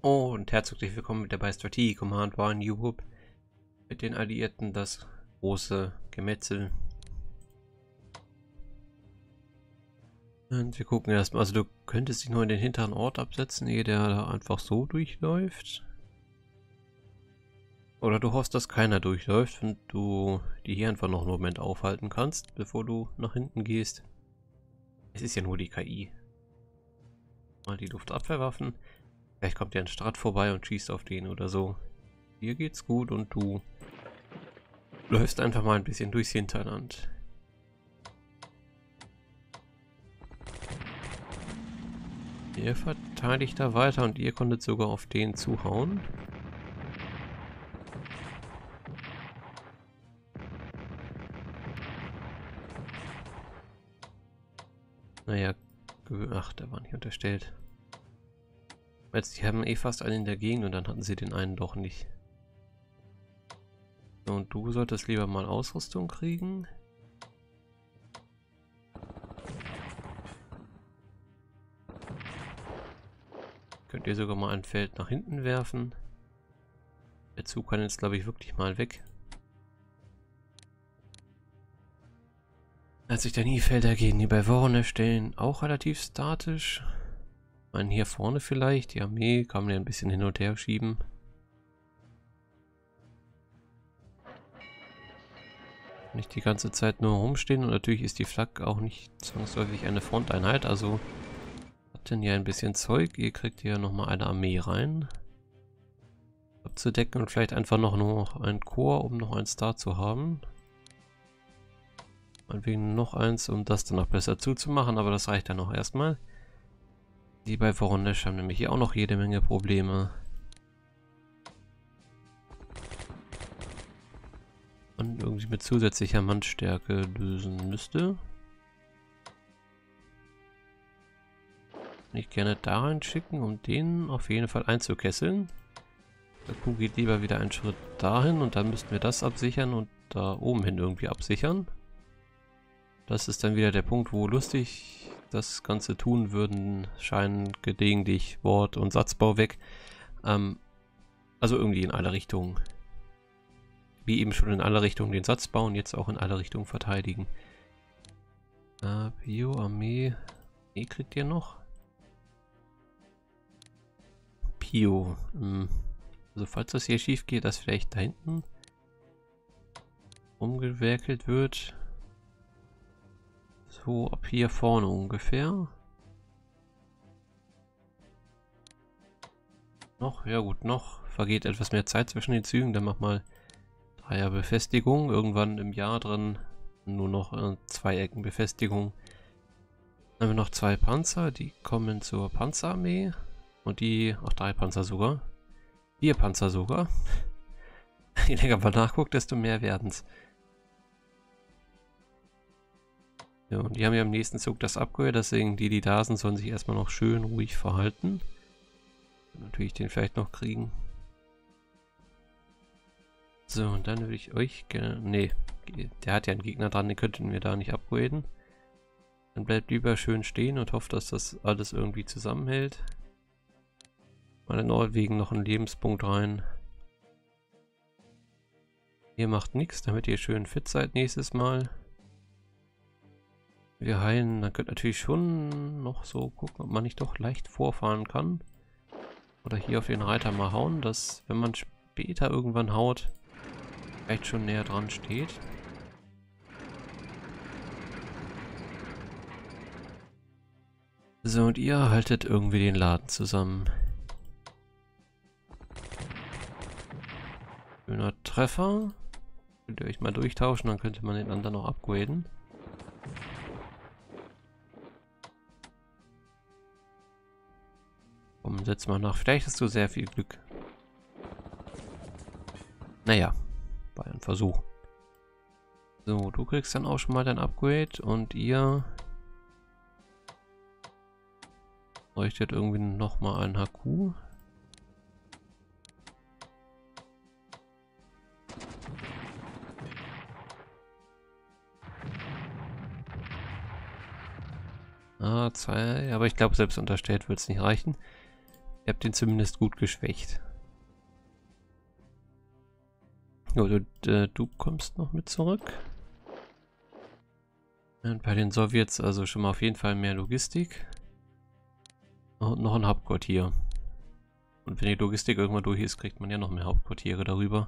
Und herzlich willkommen wieder bei Strategie Command War New Hope. Mit den Alliierten das große Gemetzel. Und wir gucken erstmal, also du könntest dich nur in den hinteren Ort absetzen, ehe der da einfach so durchläuft. Oder du hoffst, dass keiner durchläuft und du die hier einfach noch einen Moment aufhalten kannst, bevor du nach hinten gehst. Es ist ja nur die KI. Mal die Luftabwehrwaffen. Vielleicht kommt ja ein Strat vorbei und schießt auf den oder so. Hier geht's gut und du läufst einfach mal ein bisschen durchs Hinterland. Ihr verteidigt da weiter und ihr konntet sogar auf den zuhauen. Naja, ach, der war nicht unterstellt. Jetzt, die haben eh fast einen in der Gegend und dann hatten sie den einen doch nicht. Und du solltest lieber mal Ausrüstung kriegen. Könnt ihr sogar mal ein Feld nach hinten werfen. Der Zug kann jetzt, glaube ich, wirklich mal weg. Als sich dann die Felder gehen, die bei Voronezh stellen, auch relativ statisch. Ich meine, hier vorne vielleicht, die Armee kann man ja ein bisschen hin und her schieben. Nicht die ganze Zeit nur rumstehen und natürlich ist die Flak auch nicht zwangsläufig eine Fronteinheit, also habt denn hier ein bisschen Zeug, ihr kriegt hier nochmal eine Armee rein. Abzudecken und vielleicht einfach noch ein Korps, um noch eins da zu haben. Meinetwegen noch eins, um das dann noch besser zuzumachen, aber das reicht dann auch erstmal. Die bei Voronezh haben nämlich hier auch noch jede Menge Probleme. Und irgendwie mit zusätzlicher Mannstärke lösen müsste. Ich gerne da reinschicken, um den auf jeden Fall einzukesseln. Der Kuh geht lieber wieder einen Schritt dahin und dann müssten wir das absichern und da oben hin irgendwie absichern. Das ist dann wieder der Punkt, wo lustig das Ganze tun würden, scheinen gelegentlich Wort- und Satzbau weg. Also irgendwie in alle Richtungen. Wie eben schon in alle Richtungen den Satz bauen, jetzt auch in alle Richtungen verteidigen. Bio, Armee. Kriegt ihr noch? Pio. Also falls das hier schief geht, dass vielleicht da hinten umgewerkelt wird. So, ab hier vorne ungefähr. Noch, ja gut, noch vergeht etwas mehr Zeit zwischen den Zügen. Dann mach mal 3er Befestigung. Irgendwann im Jahr drin nur noch 2 Ecken Befestigung. Dann haben wir noch 2 Panzer, die kommen zur Panzerarmee. Und die, auch 3 Panzer sogar. 4 Panzer sogar. Je länger man nachguckt, desto mehr werden es. Ja, und die haben ja im nächsten Zug das Upgrade, deswegen die da sind, sollen sich erstmal noch schön ruhig verhalten. Und natürlich den vielleicht noch kriegen. So, und dann würde ich euch gerne... Ne, der hat ja einen Gegner dran, den könnten wir da nicht upgraden. Dann bleibt lieber schön stehen und hofft, dass das alles irgendwie zusammenhält. Mal in Norwegen noch einen Lebenspunkt rein. Ihr macht nichts, damit ihr schön fit seid nächstes Mal. Wir heilen, dann könnt natürlich schon noch so gucken, ob man nicht doch leicht vorfahren kann. Oder hier auf den Reiter mal hauen, dass, wenn man später irgendwann haut, vielleicht schon näher dran steht. So, und ihr haltet irgendwie den Laden zusammen. Schöner Treffer. Könnt ihr euch mal durchtauschen, dann könnte man den anderen noch upgraden. Komm, setz mal nach. Vielleicht hast du sehr viel Glück. Naja, war ein Versuch. So, du kriegst dann auch schon mal dein Upgrade und ihr bräuchtet irgendwie nochmal ein HQ. Ah, 2, aber ich glaube, selbst unterstellt wird es nicht reichen. Ihr habt ihn zumindest gut geschwächt. Jo, du kommst noch mit zurück. Und bei den Sowjets also schon mal auf jeden Fall mehr Logistik. Und noch ein Hauptquartier. Und wenn die Logistik irgendwann durch ist, kriegt man ja noch mehr Hauptquartiere darüber.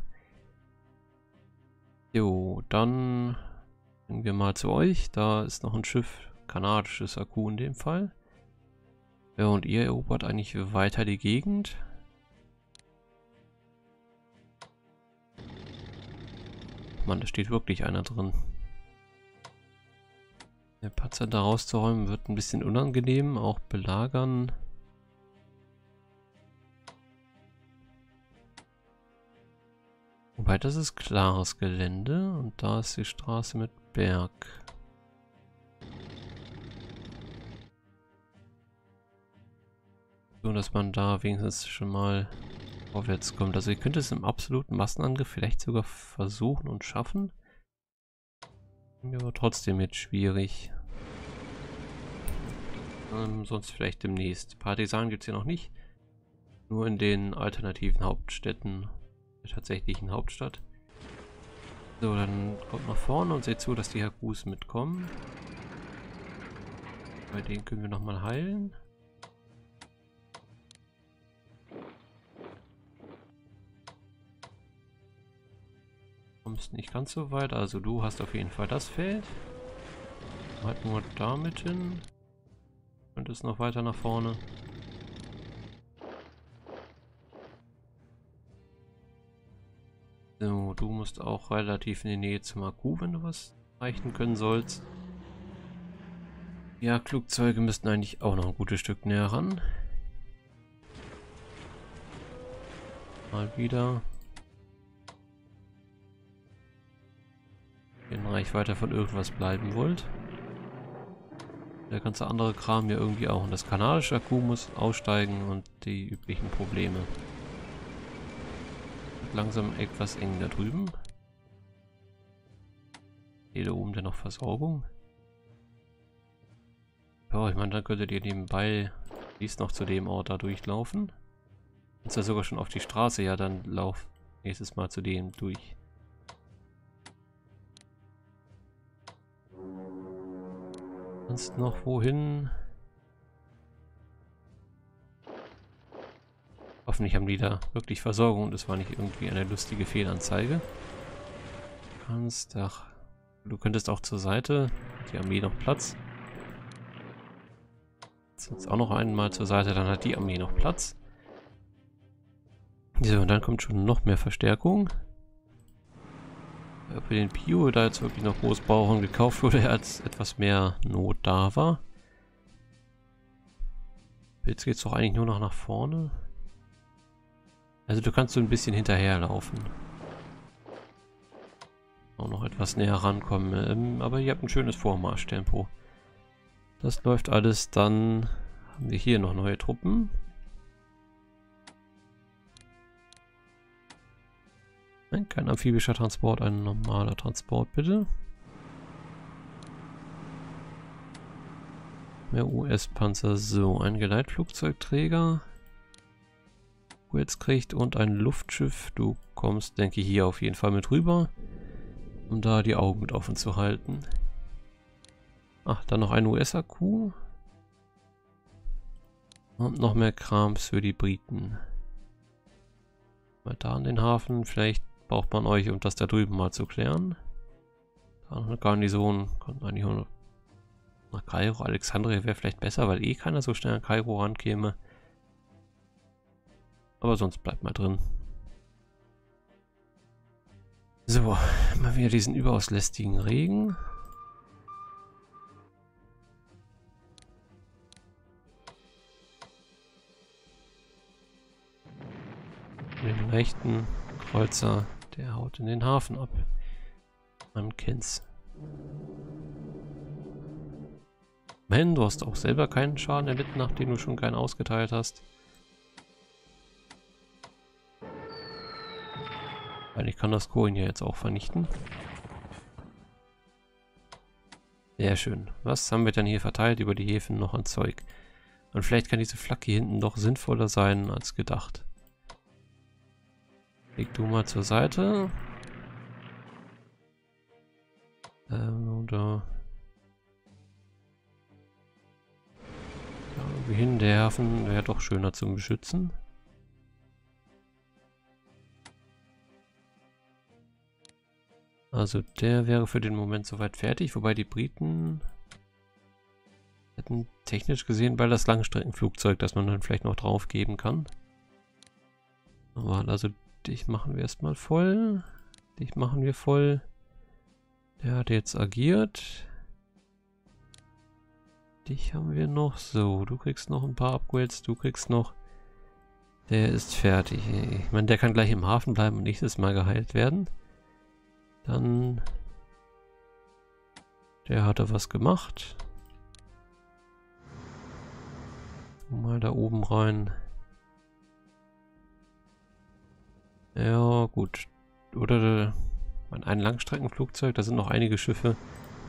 Jo, dann gehen wir mal zu euch. Da ist noch ein Schiff, kanadisches Akku in dem Fall. Ja, und ihr erobert eigentlich weiter die Gegend. Mann, da steht wirklich einer drin. Der Panzer da rauszuräumen wird ein bisschen unangenehm. Auch belagern. Wobei, das ist klares Gelände und da ist die Straße mit Berg. So, dass man da wenigstens schon mal vorwärts kommt. Also ihr könnt es im absoluten Massenangriff vielleicht sogar versuchen und schaffen. Mir aber trotzdem jetzt schwierig. Sonst vielleicht demnächst. Partisanen gibt es hier noch nicht. Nur in den alternativen Hauptstädten. Der tatsächlichen Hauptstadt. So, dann kommt nach vorne und seht zu, dass die Hakus mitkommen. Bei denen können wir nochmal heilen. Kommst nicht ganz so weit, also du hast auf jeden Fall das Feld. Halt nur damit hin. Und ist noch weiter nach vorne. So, du musst auch relativ in die Nähe zum Akku, wenn du was erreichen können sollst. Ja, Flugzeuge müssten eigentlich auch noch ein gutes Stück näher ran. Mal wieder. In Reichweite von irgendwas bleiben wollt. Der ganze andere Kram ja irgendwie auch. Und das kanadische Akku muss aussteigen und die üblichen Probleme. Wird langsam etwas eng da drüben. Hier da oben denn noch Versorgung. Ja, ich meine, dann könntet ihr nebenbei dies noch zu dem Ort da durchlaufen. Ist ja sogar schon auf die Straße, ja, dann lauf nächstes Mal zu dem durch. Sonst noch wohin? Hoffentlich haben die da wirklich Versorgung und es war nicht irgendwie eine lustige Fehlanzeige. Du könntest auch zur Seite. Hat die Armee noch Platz? Jetzt auch noch einmal zur Seite, dann hat die Armee noch Platz. So, und dann kommt schon noch mehr Verstärkung. Ob wir den Pio da jetzt wirklich noch Großbauern gekauft wurde, als etwas mehr Not da war. Jetzt geht es doch eigentlich nur noch nach vorne. Also du kannst so ein bisschen hinterherlaufen. Auch noch etwas näher rankommen. Aber ihr habt ein schönes Vormarschtempo. Das läuft alles. Dann haben wir hier noch neue Truppen. Nein, kein amphibischer Transport, ein normaler Transport, bitte. Mehr US-Panzer. So, ein Geleitflugzeugträger. Jetzt kriegt und ein Luftschiff. Du kommst, denke ich, hier auf jeden Fall mit rüber, um da die Augen mit offen zu halten. Ach, dann noch ein US-Akku. Und noch mehr Krams für die Briten. Mal da an den Hafen. Vielleicht braucht man euch, um das da drüben mal zu klären. Da noch eine Garnison. Kommt eigentlich nur nach Kairo. Alexandria wäre vielleicht besser, weil eh keiner so schnell an Kairo rankäme. Aber sonst bleibt mal drin. So, mal wieder diesen überaus lästigen Regen. Den rechten Kreuzer, der haut in den Hafen ab. Man kennt's. Man, du hast auch selber keinen Schaden erlitten, nachdem du schon keinen ausgeteilt hast. Weil ich kann das Kohlen ja jetzt auch vernichten. Sehr schön. Was haben wir denn hier verteilt über die Häfen noch an Zeug? Und vielleicht kann diese Flak hier hinten doch sinnvoller sein als gedacht. Leg du mal zur Seite. Oder da irgendwie hin, der Hafen wäre doch schöner zum Beschützen. Also der wäre für den Moment soweit fertig, wobei die Briten hätten technisch gesehen bald das Langstreckenflugzeug, das man dann vielleicht noch drauf geben kann. Aber also dich machen wir erstmal voll. Dich machen wir voll. Der hat jetzt agiert. Dich haben wir noch. So, du kriegst noch ein paar Upgrades. Du kriegst noch. Der ist fertig. Ich meine, der kann gleich im Hafen bleiben und nächstes Mal geheilt werden. Dann. Der hatte was gemacht. Mal da oben rein. Ja, gut. Oder ein Langstreckenflugzeug, da sind noch einige Schiffe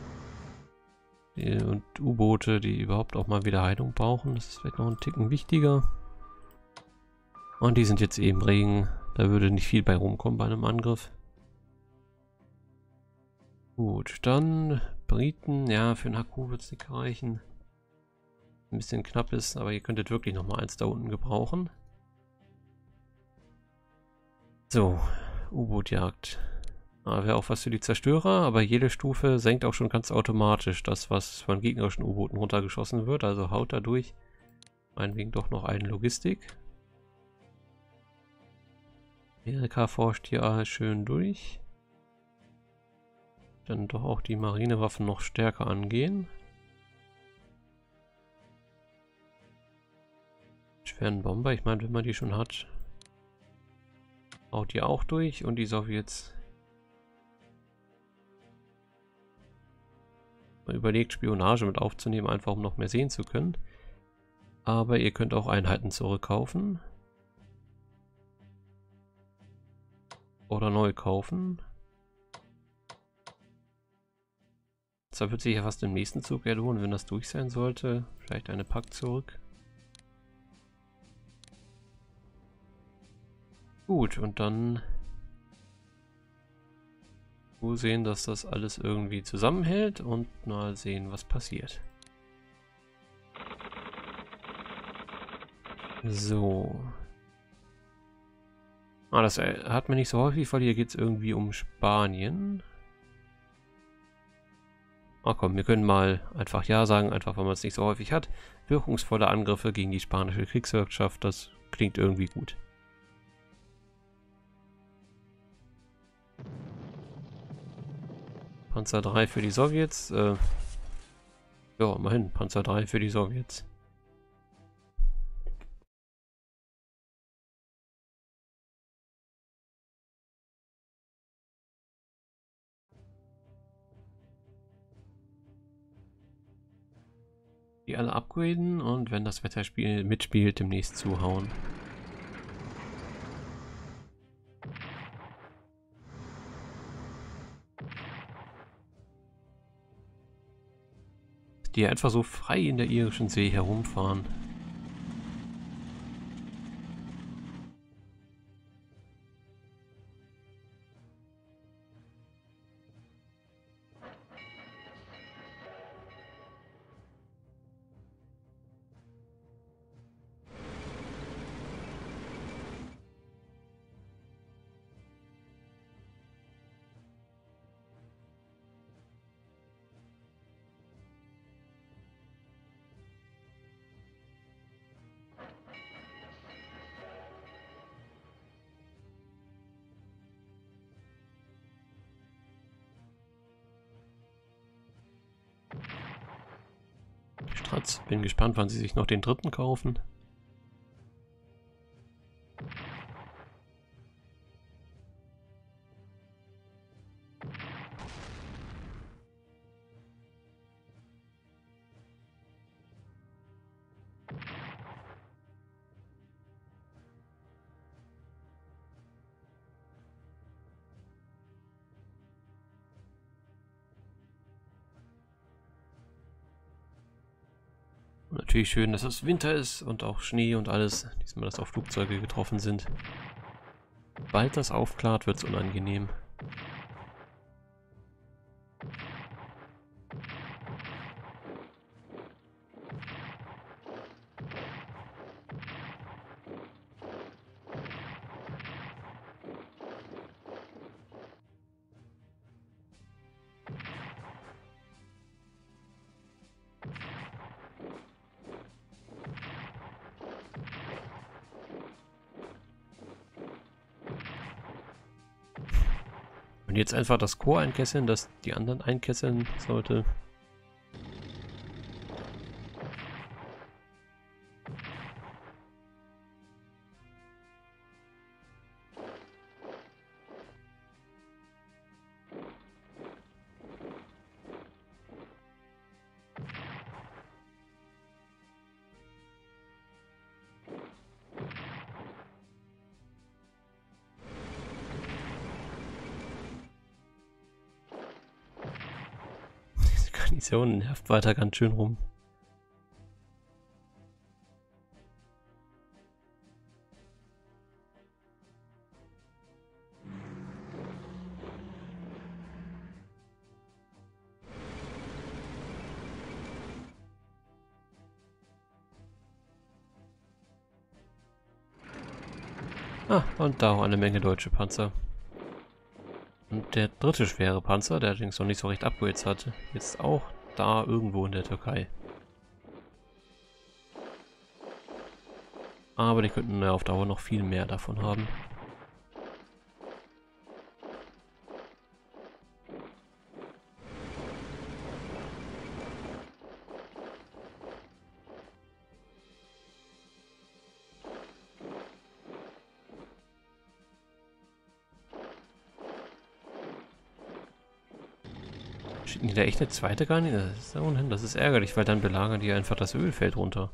und U-Boote, die überhaupt auch mal wieder Heilung brauchen. Das ist vielleicht noch ein Ticken wichtiger. Und die sind jetzt eben Regen. Da würde nicht viel bei rumkommen bei einem Angriff. Gut, dann Briten. Ja, für einen Akku wird es nicht reichen. Ein bisschen knapp ist, aber ihr könntet wirklich noch mal eins da unten gebrauchen. So, U-Boot-Jagd. Wäre auch was für die Zerstörer, aber jede Stufe senkt auch schon ganz automatisch das, was von gegnerischen U-Booten runtergeschossen wird. Also haut dadurch meinetwegen doch noch einen Logistik. Amerika forscht hier schön durch. Dann doch auch die Marinewaffen noch stärker angehen. Schweren Bomber, ich meine, wenn man die schon hat, haut die auch durch und die Sowjets. Man überlegt, Spionage mit aufzunehmen, einfach um noch mehr sehen zu können. Aber ihr könnt auch Einheiten zurückkaufen. Oder neu kaufen. Zwar wird sich ja fast im nächsten Zug lohnen, wenn das durch sein sollte. Vielleicht eine Pack zurück. Gut, und dann sehen, dass das alles irgendwie zusammenhält und mal sehen, was passiert. So. Das hat man nicht so häufig, weil hier geht es irgendwie um Spanien. Komm, wir können mal einfach Ja sagen, einfach weil man es nicht so häufig hat. Wirkungsvolle Angriffe gegen die spanische Kriegswirtschaft, das klingt irgendwie gut. Panzer 3 für die Sowjets. Ja, immerhin, Panzer 3 für die Sowjets. Die alle upgraden und wenn das Wetterspiel mitspielt, demnächst zuhauen. Die einfach so frei in der irischen See herumfahren. Stratz, bin gespannt, wann sie sich noch den dritten kaufen. Natürlich schön, dass es Winter ist und auch Schnee und alles. Diesmal, dass auch Flugzeuge getroffen sind. Bald das aufklart, wird es unangenehm. Und jetzt einfach das Korps einkesseln, das die anderen einkesseln sollte. Garnison nervt weiter ganz schön rum. Ah, und da auch eine Menge deutsche Panzer. Und der dritte schwere Panzer, der allerdings noch nicht so recht abgeholzt hatte, jetzt auch da irgendwo in der Türkei. Aber die könnten ja auf Dauer noch viel mehr davon haben. Schicken die da echt eine zweite Garnison? Das ist da ohnehin, das ist ärgerlich, weil dann belagern die einfach das Ölfeld runter.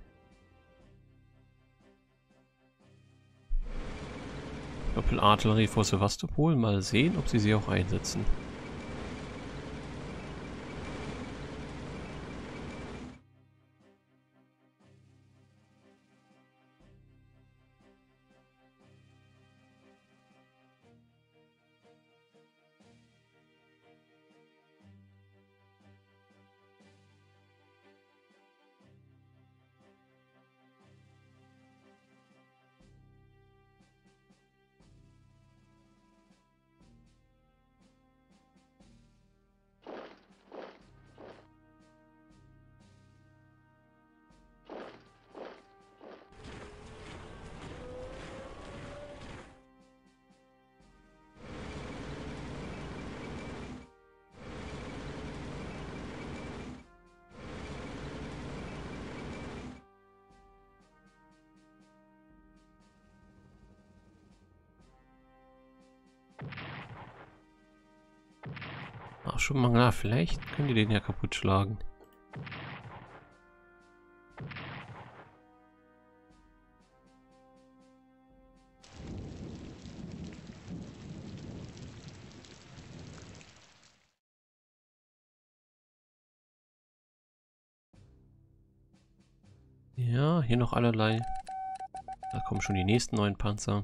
Doppelartillerie vor Sevastopol, mal sehen, ob sie auch einsetzen. Ach, schon mal, na, vielleicht können die den ja kaputt schlagen. Ja, hier noch allerlei. Da kommen schon die nächsten neuen Panzer.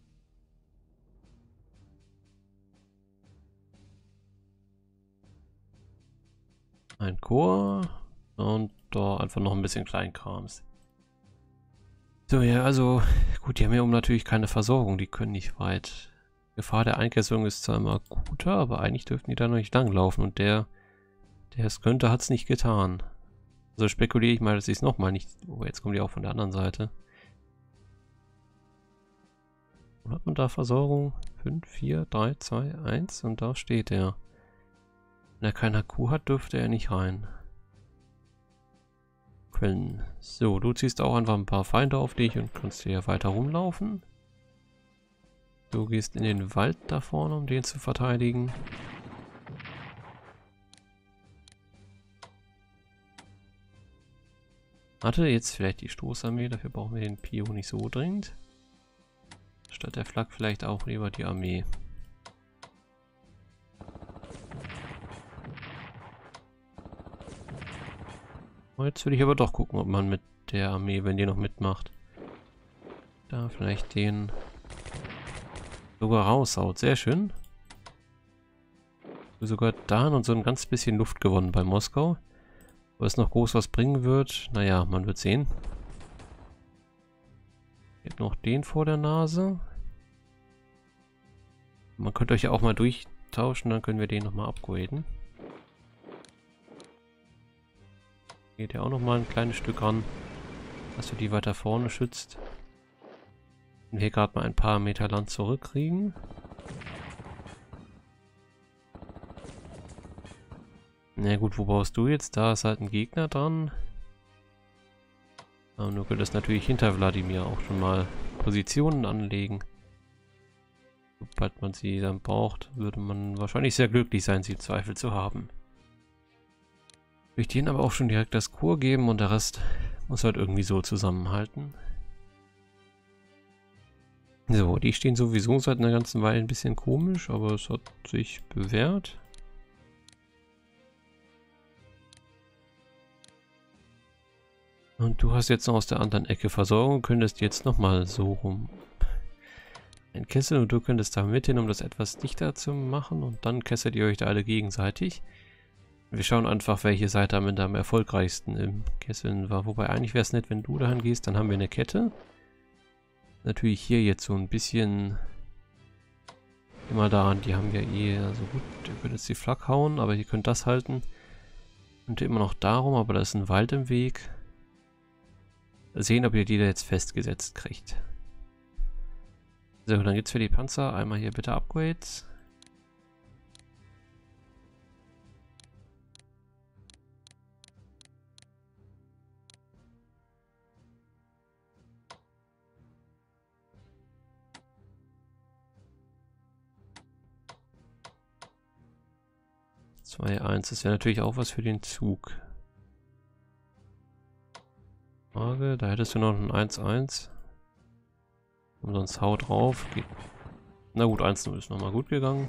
Ein Korps und da einfach noch ein bisschen Kleinkrams. So, ja, also gut, die haben ja natürlich keine Versorgung, die können nicht weit. Gefahr der Einkesselung ist zwar immer guter, aber eigentlich dürften die da noch nicht langlaufen und der es könnte, hat es nicht getan. Also spekuliere ich mal, dass ich es nochmal nicht... Oh, jetzt kommen die auch von der anderen Seite. Wo hat man da Versorgung? 5, 4, 3, 2, 1 und da steht er. Wenn er kein HQ hat, dürfte er nicht rein. Quellen. So, du ziehst auch einfach ein paar Feinde auf dich und kannst hier weiter rumlaufen. Du gehst in den Wald da vorne, um den zu verteidigen. Hatte jetzt vielleicht die Stoßarmee, dafür brauchen wir den Pio nicht so dringend. Statt der Flak vielleicht auch lieber die Armee. Jetzt will ich aber doch gucken, ob man mit der Armee, wenn die noch mitmacht, da vielleicht den sogar raushaut. Sehr schön. Sogar da und so ein ganz bisschen Luft gewonnen bei Moskau. Ob es noch groß was bringen wird, naja, man wird sehen. Jetzt noch den vor der Nase. Man könnte euch ja auch mal durchtauschen, dann können wir den nochmal upgraden. Geht ja auch nochmal ein kleines Stück ran, dass du die weiter vorne schützt. Und hier gerade mal ein paar Meter Land zurückkriegen. Na gut, wo baust du jetzt? Da ist halt ein Gegner dran. Aber du könntest natürlich hinter Wladimir auch schon mal Positionen anlegen. Sobald man sie dann braucht, würde man wahrscheinlich sehr glücklich sein, sie im Zweifel zu haben. Durch den aber auch schon direkt das Kur geben und der Rest muss halt irgendwie so zusammenhalten. So, die stehen sowieso seit einer ganzen Weile ein bisschen komisch, aber es hat sich bewährt. Und du hast jetzt noch aus der anderen Ecke Versorgung, könntest jetzt nochmal so rum ein Kessel und du könntest da mit hin, um das etwas dichter zu machen und dann kesselt ihr euch da alle gegenseitig. Wir schauen einfach, welche Seite am erfolgreichsten im Kesseln war. Wobei eigentlich wäre es nett, wenn du dahin gehst, dann haben wir eine Kette. Natürlich hier jetzt so ein bisschen immer daran, die haben ja eh, also gut, ihr könnt jetzt die Flak hauen, aber ihr könnt das halten. Und immer noch darum, aber da ist ein Wald im Weg. Sehen, ob ihr die da jetzt festgesetzt kriegt. So, dann geht's für die Panzer. Einmal hier bitte Upgrades. Zwei, eins. Das wäre natürlich auch was für den Zug. Frage, da hättest du noch ein 1-1. Und sonst hau drauf. Geht. Na gut, 1-0 ist nochmal gut gegangen.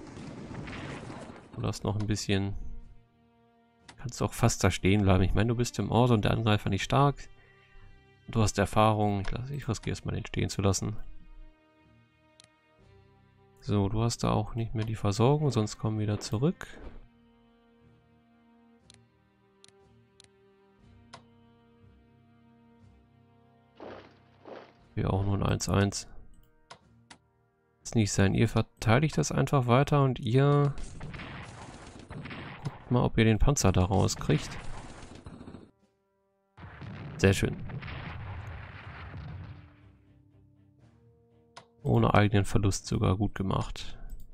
Du hast noch ein bisschen. Kannst auch fast da stehen bleiben. Ich meine, du bist im Ort und der Angreifer nicht stark. Du hast Erfahrung. Ich riskiere es mal, den stehen zu lassen. So, du hast da auch nicht mehr die Versorgung, sonst kommen wir wieder zurück. Hier auch nur ein 1-1. Ist nicht sein. Ihr verteidigt das einfach weiter und ihr guckt mal, ob ihr den Panzer da rauskriegt. Sehr schön. Ohne eigenen Verlust sogar gut gemacht.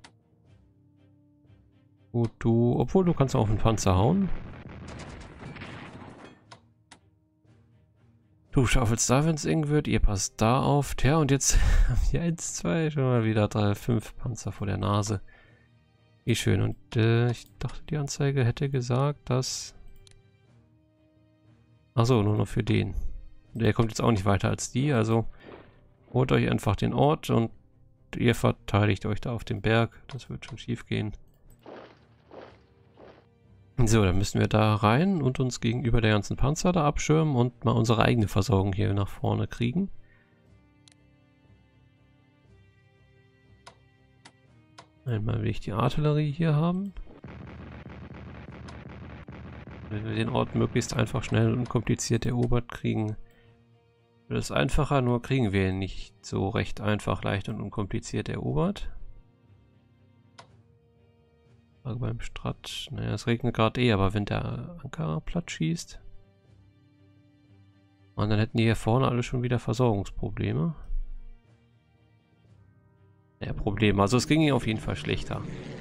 Gut, obwohl du kannst auf den Panzer hauen. Du schaufelst da, wenn es eng wird. Ihr passt da auf. Tja, und jetzt haben wir 1, 2, schon mal wieder 3, 5 Panzer vor der Nase. Wie schön. Und ich dachte, die Anzeige hätte gesagt, dass... Achso, nur noch für den. Der kommt jetzt auch nicht weiter als die, also holt euch einfach den Ort und ihr verteidigt euch da auf dem Berg. Das wird schon schief gehen. So, dann müssen wir da rein und uns gegenüber der ganzen Panzer da abschirmen und mal unsere eigene Versorgung hier nach vorne kriegen. Einmal will ich die Artillerie hier haben. Wenn wir den Ort möglichst einfach, schnell und unkompliziert erobert kriegen, wird es einfacher, nur kriegen wir ihn nicht so recht einfach, leicht und unkompliziert erobert. Aber beim Strat, naja, es regnet gerade eh, aber wenn der Anker platt schießt, und dann hätten die hier vorne alle schon wieder Versorgungsprobleme. Ja, Probleme. Also es ging ihnen auf jeden Fall schlechter.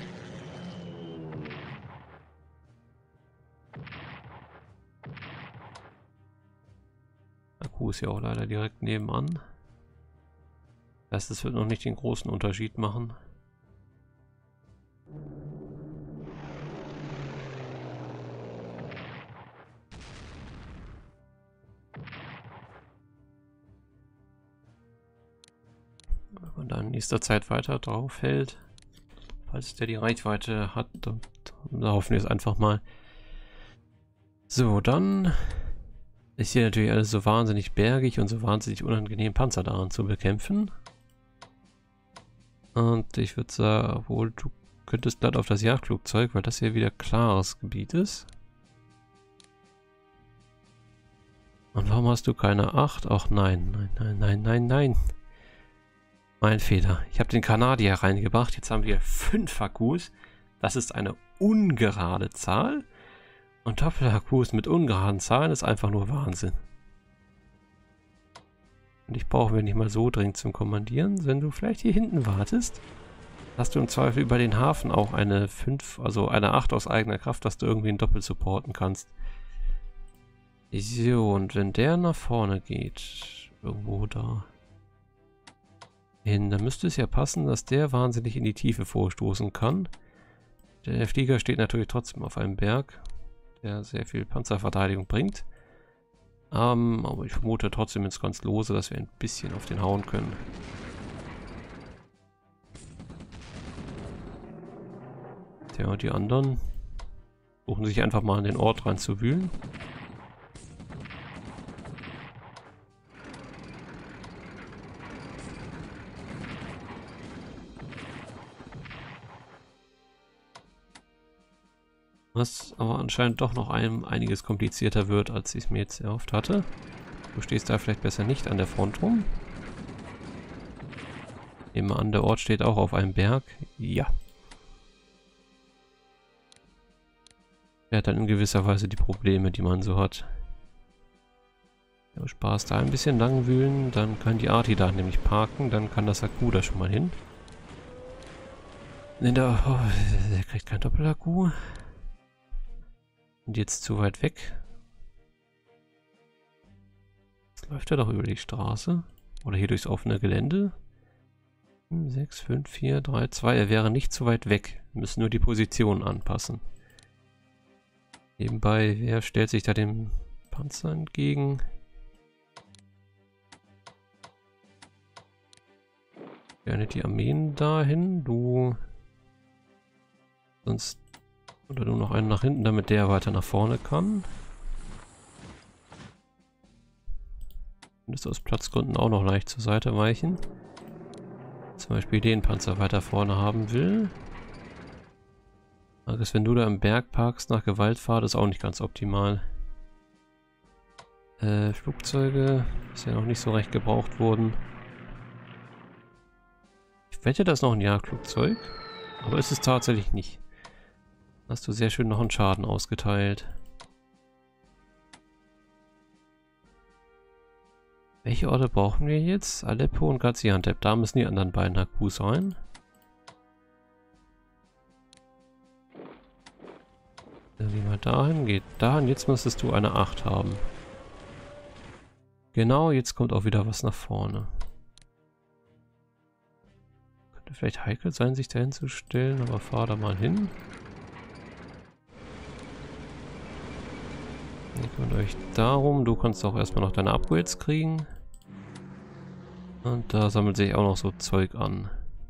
Akku ist ja auch leider direkt nebenan. Das heißt, es wird noch nicht den großen Unterschied machen. Wenn man da in nächster Zeit weiter drauf hält, falls der die Reichweite hat, und da hoffen wir es einfach mal, dass wir das Ganze dann auch schaffen. Wenn wir den Ort möglichst einfach, leicht und unkompliziert erobert kriegen. Einmal will ich die Artillerie hier haben. Da ist es einfach mal. So, dann ist hier natürlich alles so wahnsinnig bergig und so wahnsinnig unangenehm, Panzer daran zu bekämpfen. Und ich würde sagen, obwohl du könntest glatt auf das Jagdflugzeug, weil das hier wieder klares Gebiet ist. Und warum hast du keine 8? Ach nein, nein, nein, nein, nein, nein. Mein Fehler. Ich habe den Kanadier reingebracht. Jetzt haben wir 5 Akkus. Das ist eine ungerade Zahl. Und Doppelakkus mit ungeraden Zahlen ist einfach nur Wahnsinn. Und ich brauche mir nicht mal so dringend zum Kommandieren. Wenn du vielleicht hier hinten wartest, hast du im Zweifel über den Hafen auch eine 5, also eine 8 aus eigener Kraft, dass du irgendwie einen Doppel supporten kannst. So, und wenn der nach vorne geht, irgendwo da hin, dann müsste es ja passen, dass der wahnsinnig in die Tiefe vorstoßen kann. Der Flieger steht natürlich trotzdem auf einem Berg, der sehr viel Panzerverteidigung bringt. Aber ich vermute trotzdem ins ganz Lose, dass wir ein bisschen auf den hauen können. Tja, und die anderen suchen sich einfach mal in den Ort reinzuwühlen. Was aber anscheinend doch noch einiges komplizierter wird, als ich es mir jetzt erhofft hatte. Du stehst da vielleicht besser nicht an der Front rum. Nehmen wir an, der Ort steht auch auf einem Berg. Ja. Er hat dann in gewisser Weise die Probleme, die man so hat. Ja, Spaß da ein bisschen lang wühlen, dann kann die Arti da nämlich parken, dann kann das Akku da schon mal hin. Der kriegt kein Doppelakku. Und jetzt zu weit weg. Jetzt läuft er doch über die Straße. Oder hier durchs offene Gelände. 6, 5, 4, 3, 2. Er wäre nicht zu weit weg. Wir müssen nur die Position anpassen. Nebenbei, wer stellt sich da dem Panzer entgegen? Gerne die Armeen dahin. Du. Sonst. Oder nur noch einen nach hinten, damit der weiter nach vorne kann. Könntest du aus Platzgründen auch noch leicht zur Seite weichen. Zum Beispiel den Panzer weiter vorne haben will. Also wenn du da im Berg parkst nach Gewaltfahrt, ist auch nicht ganz optimal. Flugzeuge ist ja noch nicht so recht gebraucht worden. Ich wette, das ist noch ein Jagdflugzeug. Aber ist es tatsächlich nicht. Hast du sehr schön noch einen Schaden ausgeteilt. Welche Orte brauchen wir jetzt? Aleppo und Gaziantep. Da müssen die anderen beiden Akkus rein. Dann gehen wir dahin, geht dahin. Jetzt müsstest du eine 8 haben. Genau, jetzt kommt auch wieder was nach vorne. Könnte vielleicht heikel sein, sich dahin zu stellen, aber fahr da mal hin. Ihr kümmert euch darum. Du kannst auch erstmal noch deine Upgrades kriegen. Und da sammelt sich auch noch so Zeug an.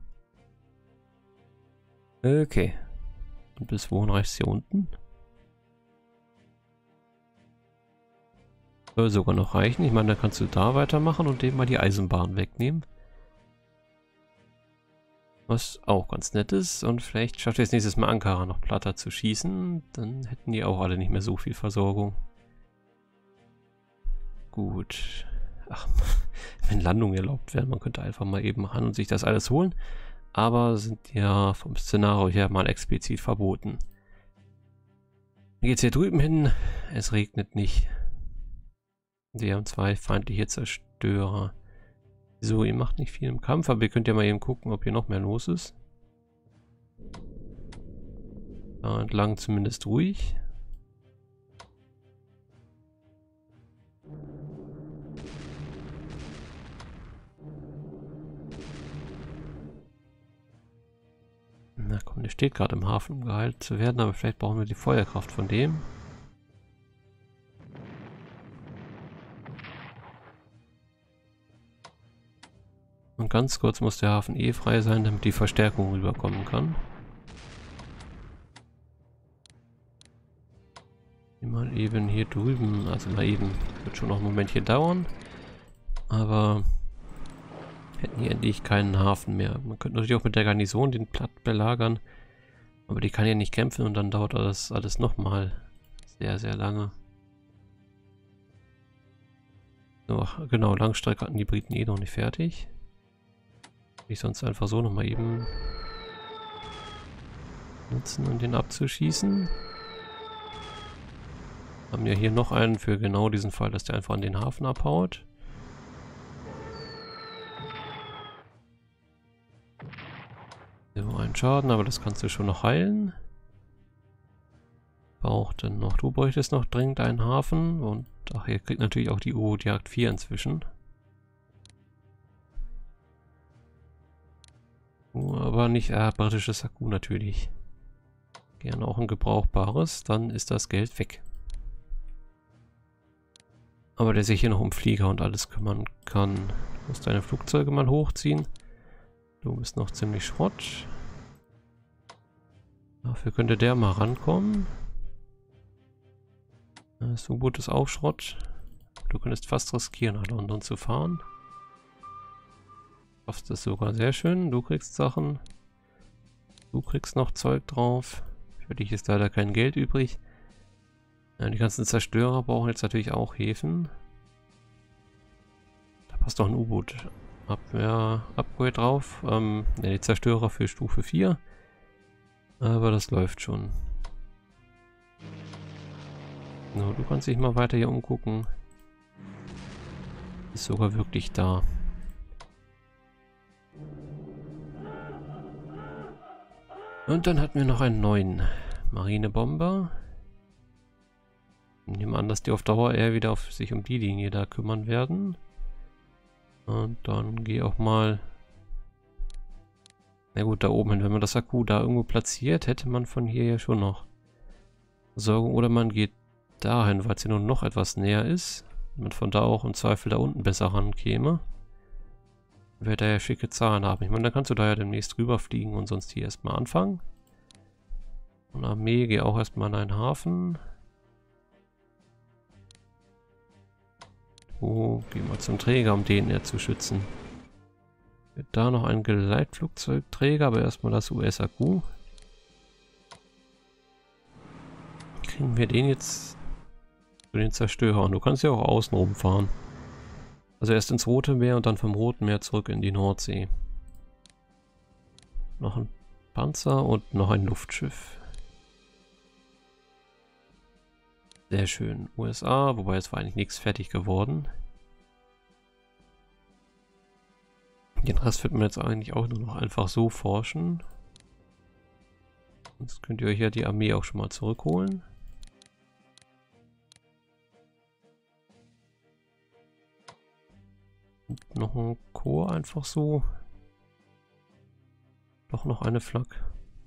Okay. Und bis wohin reicht hier unten? Soll sogar noch reichen. Ich meine, dann kannst du da weitermachen und dem mal die Eisenbahn wegnehmen. Was auch ganz nett ist. Und vielleicht schafft ihr es nächstes Mal Ankara noch platter zu schießen. Dann hätten die auch alle nicht mehr so viel Versorgung. Gut. Ach, wenn Landungen erlaubt wären, man könnte einfach mal eben ran und sich das alles holen. Aber sind ja vom Szenario her mal explizit verboten. Wie geht's hier drüben hin? Es regnet nicht. Wir haben 2 feindliche Zerstörer. So, ihr macht nicht viel im Kampf, aber ihr könnt ja mal eben gucken, ob hier noch mehr los ist. Da entlang zumindest ruhig. Na komm, der steht gerade im Hafen, um geheilt zu werden, aber vielleicht brauchen wir die Feuerkraft von dem. Und ganz kurz muss der Hafen eh frei sein, damit die Verstärkung rüberkommen kann. Mal eben hier drüben, also mal eben, wird schon noch ein Momentchen dauern, aber hätten hier endlich keinen Hafen mehr. Man könnte natürlich auch mit der Garnison den Platt belagern, aber die kann ja nicht kämpfen und dann dauert das alles nochmal sehr, sehr lange. So, genau, Langstrecke hatten die Briten eh noch nicht fertig. Ich sonst einfach so nochmal eben nutzen, um den abzuschießen. Haben ja hier noch einen für genau diesen Fall, dass der einfach an den Hafen abhaut. So, ein Schaden, aber das kannst du schon noch heilen. Braucht dann noch, du bräuchtest noch dringend einen Hafen und ach, ihr kriegt natürlich auch die U-Boot-Jagd 4 inzwischen. Aber nicht, britisches Akku natürlich. Gerne auch ein gebrauchbares, dann ist das Geld weg. Aber der sich hier noch um Flieger und alles kümmern kann. Du musst deine Flugzeuge mal hochziehen. Du bist noch ziemlich Schrott. Dafür könnte der mal rankommen. Das U-Boot ist auch Schrott. Du könntest fast riskieren, nach London zu fahren. Du schaffst es sogar sehr schön. Du kriegst Sachen. Du kriegst noch Zeug drauf. Für dich ist leider kein Geld übrig. Ja, die ganzen Zerstörer brauchen jetzt natürlich auch Häfen. Da passt doch ein U-Boot. Upgrade drauf. Ja, die Zerstörer für Stufe 4. Aber das läuft schon. So, du kannst dich mal weiter hier umgucken. Ist sogar wirklich da. Und dann hatten wir noch einen neuen Marinebomber. Ich nehme an, dass die auf Dauer eher wieder sich um die Linie da kümmern werden. Und dann gehe auch mal... Na gut, da oben hin. Wenn man das Akku da irgendwo platziert, hätte man von hier ja schon noch Versorgung. Oder man geht dahin, weil es hier nur noch etwas näher ist. Und man von da auch im Zweifel da unten besser rankäme. Wäre da ja schicke Zahlen haben. Ich meine, dann kannst du da ja demnächst rüberfliegen und sonst hier erstmal anfangen. Und Armee, geh auch erstmal in einen Hafen. Oh, geh mal zum Träger, um den er zu schützen. Wird da noch ein Geleitflugzeugträger, aber erstmal das US-Akku. Kriegen wir den jetzt für den Zerstörer? Und du kannst ja auch außen rumfahren. Also erst ins Rote Meer und dann vom Roten Meer zurück in die Nordsee. Noch ein Panzer und noch ein Luftschiff. Sehr schön. USA, wobei es war eigentlich nichts fertig geworden. Den Rest wird man jetzt eigentlich auch nur noch einfach so forschen. Sonst könnt ihr euch ja die Armee auch schon mal zurückholen. Und noch ein Chor einfach so. Doch noch eine Flak.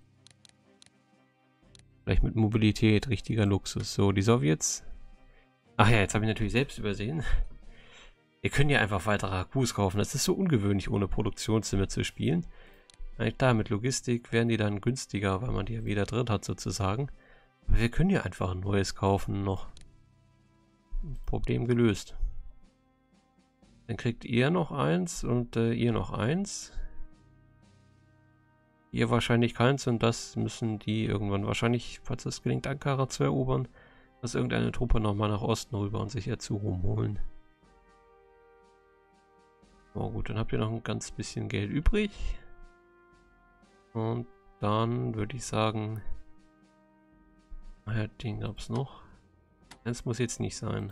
Vielleicht mit Mobilität, richtiger Luxus. So, die Sowjets. Ach ja, jetzt habe ich natürlich selbst übersehen. Ihr könnt ja einfach weitere Akkus kaufen. Das ist so ungewöhnlich, ohne Produktionszimmer zu spielen. Da mit Logistik werden die dann günstiger, weil man die ja wieder drin hat sozusagen. Aber wir können ja einfach ein neues kaufen noch. Problem gelöst. Dann kriegt ihr noch eins und ihr noch eins. Ihr wahrscheinlich keins und das müssen die irgendwann wahrscheinlich, falls es gelingt, Ankara zu erobern, dass irgendeine Truppe nochmal nach Osten rüber und sich jetzt Ruhm holen. Oh gut, dann habt ihr noch ein ganz bisschen Geld übrig. Und dann würde ich sagen, den gab es noch. Das muss jetzt nicht sein.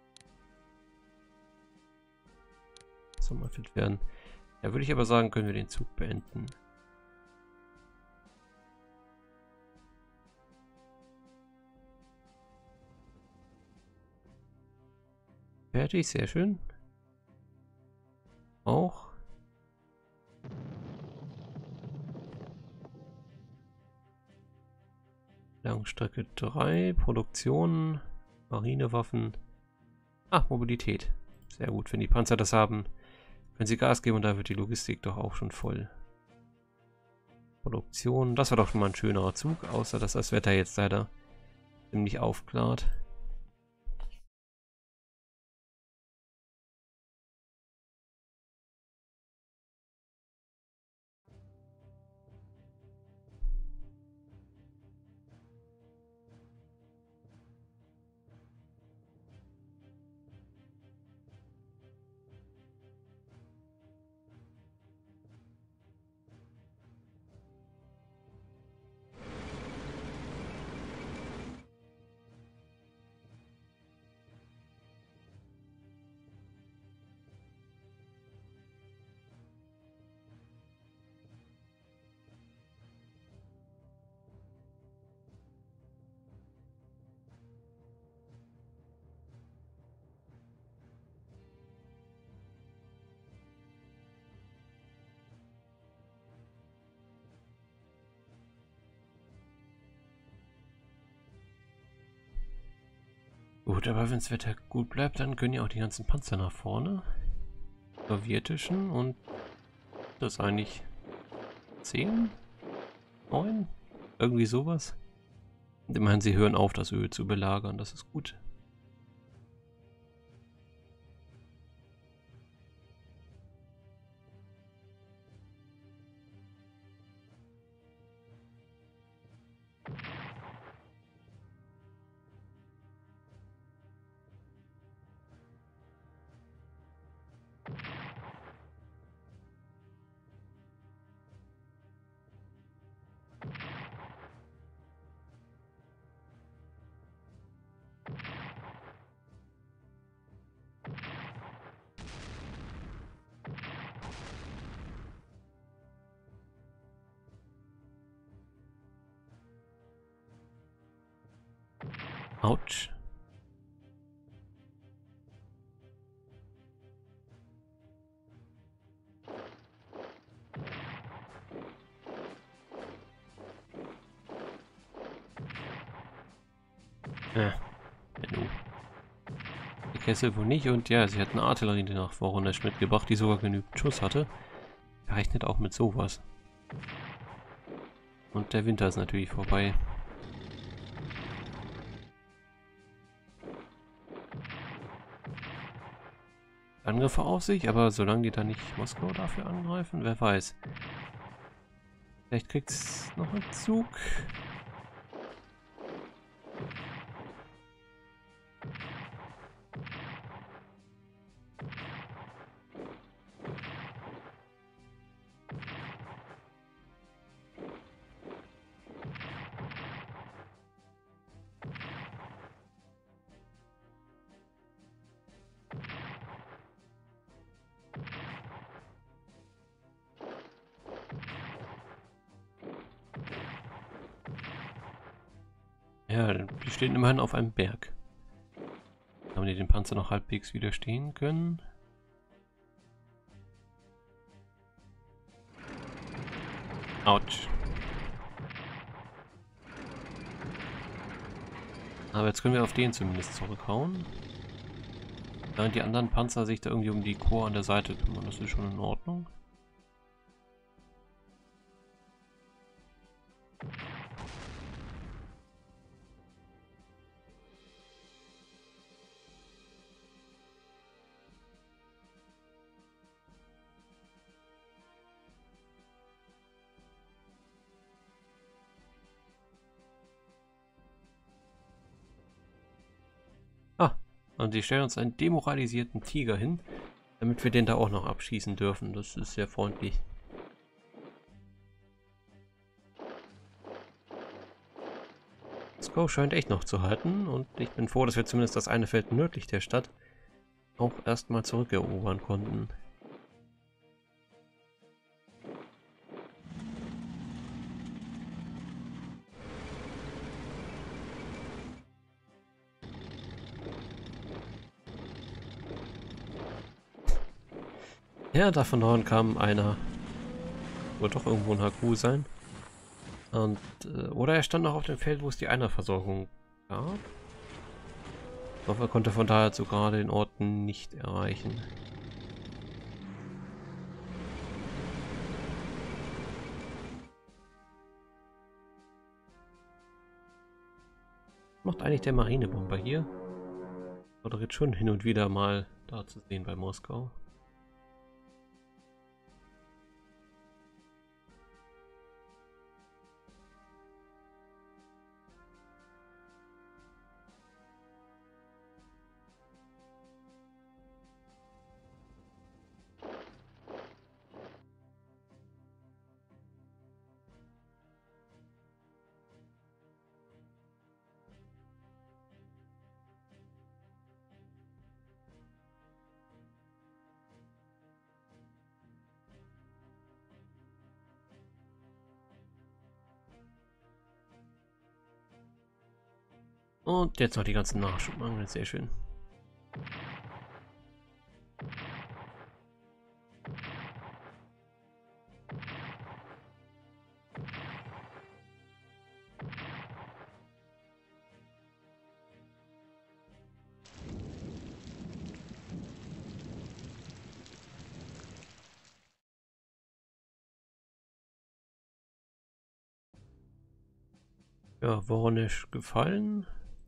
So, mal fit werden. Ja, würde ich aber sagen, können wir den Zug beenden. Fertig, sehr schön. Auch. Langstrecke 3, Produktion, Marinewaffen. Ah, Mobilität. Sehr gut, wenn die Panzer das haben, können sie Gas geben und da wird die Logistik doch auch schon voll. Produktion, das war doch schon mal ein schönerer Zug, außer dass das Wetter jetzt leider ziemlich aufklart. Gut, aber wenn das Wetter gut bleibt, dann können ja auch die ganzen Panzer nach vorne. Sowjetischen und das eigentlich 10? 9? Irgendwie sowas. Und immerhin, sie hören auf, das Öl zu belagern. Das ist gut. Autsch. Ja, Benno. Der Kessel wohl nicht und ja, sie hat eine Artillerie nach Voronezh mitgebracht, die sogar genügend Schuss hatte. Rechnet auch mit sowas. Und der Winter ist natürlich vorbei. Angriffe auf sich, aber solange die da nicht Moskau dafür angreifen, wer weiß. Vielleicht kriegt's noch einen Zug. Ja, die stehen immerhin auf einem Berg. Haben die den Panzer noch halbwegs widerstehen können? Autsch. Aber jetzt können wir auf den zumindest zurückhauen. Während die anderen Panzer sich da irgendwie um die Korps an der Seite kümmern. Das ist schon in Ordnung. Ah, und die stellen uns einen demoralisierten Tiger hin, damit wir den da auch noch abschießen dürfen. Das ist sehr freundlich. Moskau scheint echt noch zu halten und ich bin froh, dass wir zumindest das eine Feld nördlich der Stadt auch erstmal zurückerobern konnten. Ja, da von Norden kam einer. Wird doch irgendwo ein HQ sein. Und, oder er stand noch auf dem Feld, wo es die Einerversorgung gab. Ich hoffe, er konnte von daher so gerade den Orten nicht erreichen. Was macht eigentlich der Marinebomber hier? War doch jetzt schon hin und wieder mal da zu sehen bei Moskau. Und jetzt noch die ganzen Nachschubmangel, sehr schön. Ja, Woronisch gefallen.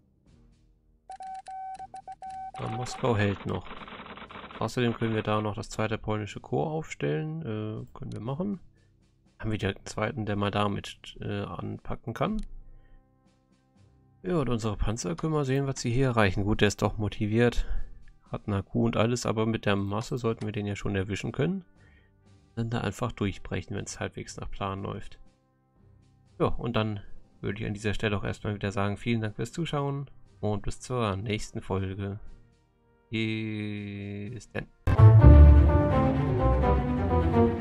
Aber Moskau hält noch. Außerdem können wir da noch das zweite polnische Korps aufstellen. Können wir machen. Haben wir direkt einen zweiten, der mal damit anpacken kann. Ja, und unsere Panzer können wir sehen, was sie hier erreichen. Gut, der ist doch motiviert. Hat eine Akku und alles, aber mit der Masse sollten wir den ja schon erwischen können. Dann da einfach durchbrechen, wenn es halbwegs nach Plan läuft. Ja, und dann würde ich an dieser Stelle auch erstmal wieder sagen, vielen Dank fürs Zuschauen und bis zur nächsten Folge. Bis dann.